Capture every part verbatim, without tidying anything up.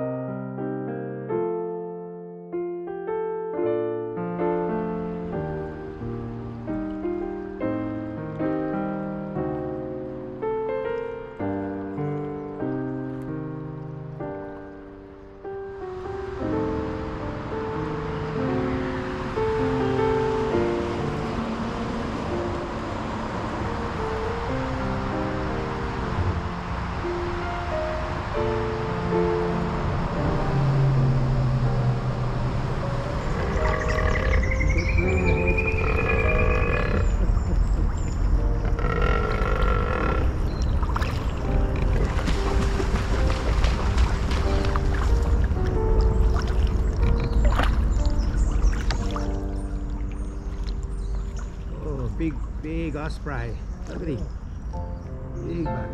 Big, big osprey. Look at him. Big one.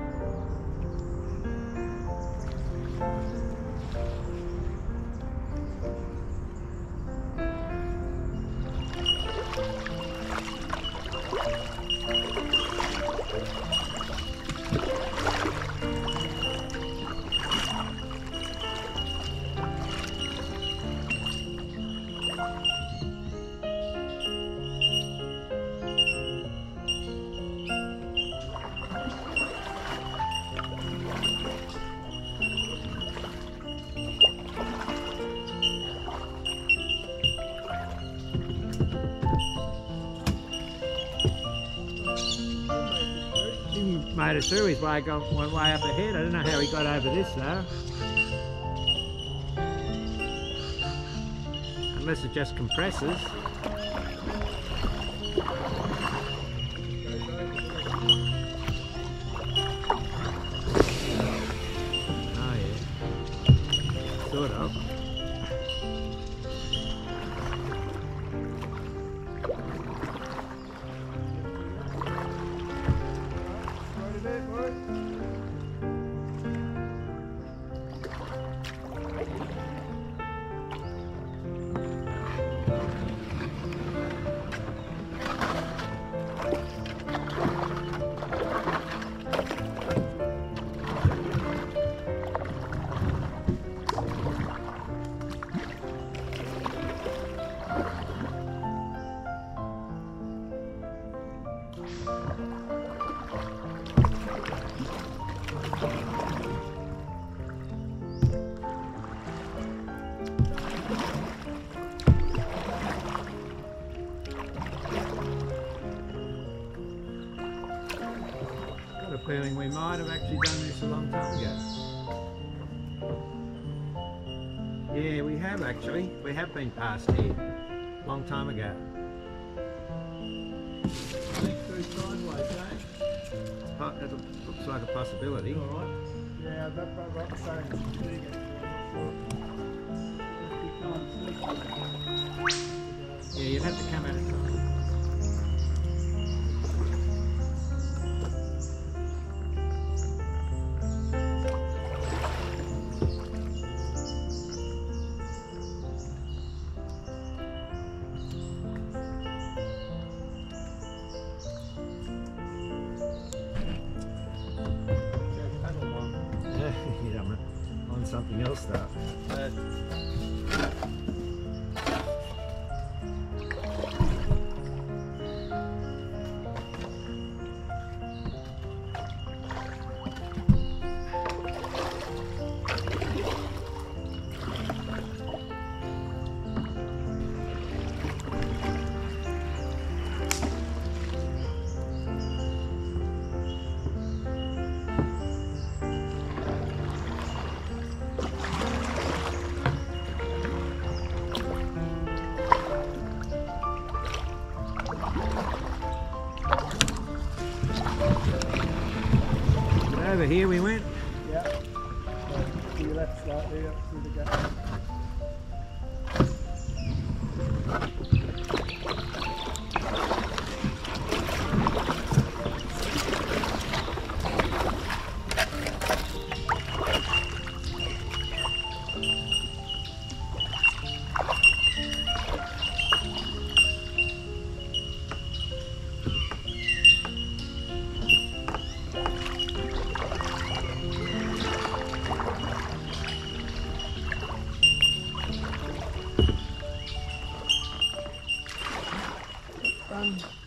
Made it through his way, got one way up ahead. I don't know how he got over this though. Unless it just compresses. Oh yeah, sort of. Got a feeling we might have actually done this a long time ago. Yeah, we have actually. We have been past here a long time ago. Sideways, eh? It looks like a possibility. All right. Yeah, that's about the same. Yeah, you'd have to come at it. On something else though. Uh, Over here we went. Yeah. So, to your left slightly up through the gap. done.